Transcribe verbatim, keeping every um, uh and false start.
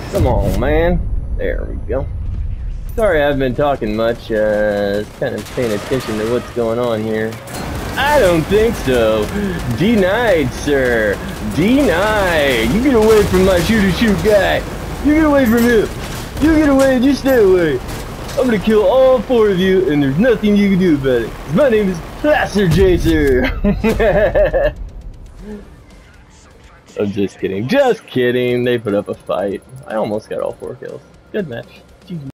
Come on, man. There we go. Sorry I've been talking much, uh, kind of paying attention to what's going on here. I don't think so. Denied, sir. Denied. You get away from my shoot-to-shoot guy. You get away from him. You get away, just stay away. I'm gonna kill all four of you, and there's nothing you can do about it. My name is Plaster Chaser. I'm just kidding. Just kidding. They put up a fight. I almost got all four kills. Good match.